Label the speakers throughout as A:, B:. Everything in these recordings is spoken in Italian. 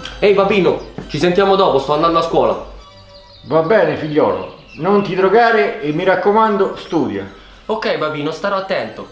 A: Ehi papino, ci sentiamo dopo, sto andando a scuola.
B: Va bene figliolo, non ti drogare e mi raccomando studia.
A: Ok papino, starò attento.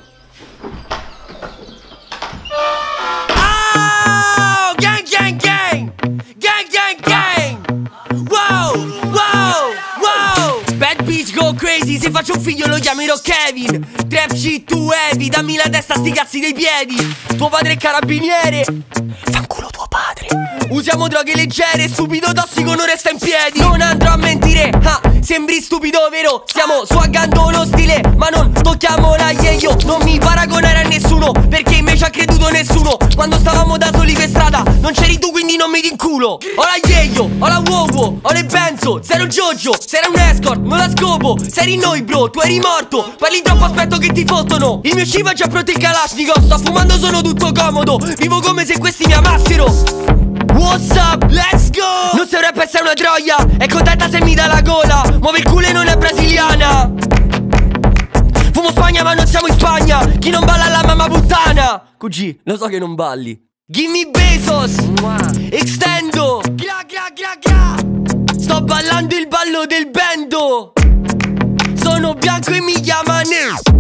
C: Oh, gang, gang, gang! Gang, gang, gang! Wow, wow, wow! Bad bitch go crazy, se faccio un figlio lo chiamerò Kevin. Trap shit too heavy, dammi la testa sti cazzi dei piedi. Tuo padre è carabiniere, fanculo tuo padre. Usiamo droghe leggere, stupido tossico non resta in piedi. Non andrò a mentire, sembri stupido vero? Stiamo swaggando lo stile, ma non tocchiamo la io. Non mi paragonare a nessuno, perché in me ci ha creduto nessuno. Quando stavamo da soli per strada, non c'eri tu quindi non mi d'inculo. Ho la Yeyo, ho la Wowo, ho le Benzo, zero Jojo, se era un escort, non la scopo. Se eri noi bro, tu eri morto, parli troppo aspetto che ti fottono. Il mio Shiva ci ha pronto il Kalashnikov, sto fumando sono tutto comodo. Vivo come se questi mi amassero. What's up, let's go! Non sei un rapper, sei una troia. È contenta se mi dà la gola. Muove il culo e non è brasiliana. Fumo Spagna ma non siamo in Spagna. Chi non balla la mamma puttana. QG, lo so che non balli. Give me Bezos, Extendo, gra gra gra gra. Sto ballando il ballo del bendo. Sono bianco e mi chiamano.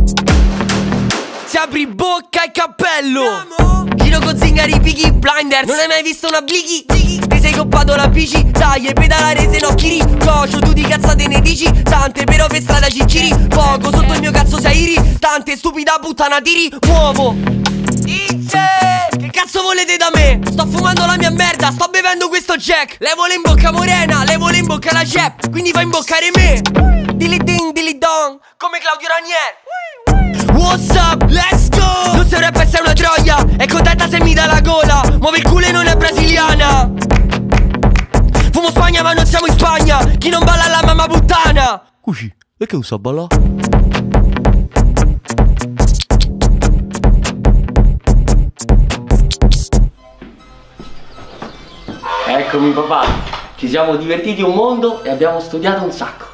C: Si apri bocca e cappello. Giro con zingari Peaky Blinders. Non hai mai visto una blighi? Ti sei coppato la bici, sai e pedalare se no chiri. Cocio, tu di cazzate ne dici tante, però per strada ci giri poco. Sotto il mio cazzo sei irritante, stupida puttana tiri, muovo. Che cazzo volete da me? Sto fumando la mia merda, sto bevendo questo Jack. Levole in bocca Morena, levole in bocca la Jep. Quindi fa imboccare me. Dilly ding, dilly dong, come Claudio Ranieri. What's up, let's go! Non sei un rapper, sei una troia. È contenta se mi dà la gola. Muove il culo e non è brasiliana. Fumo Spagna ma non siamo in Spagna. Chi non balla la mamma puttana. Uci, perché non so ballare?
A: Eccomi papà, ci siamo divertiti un mondo e abbiamo studiato un sacco.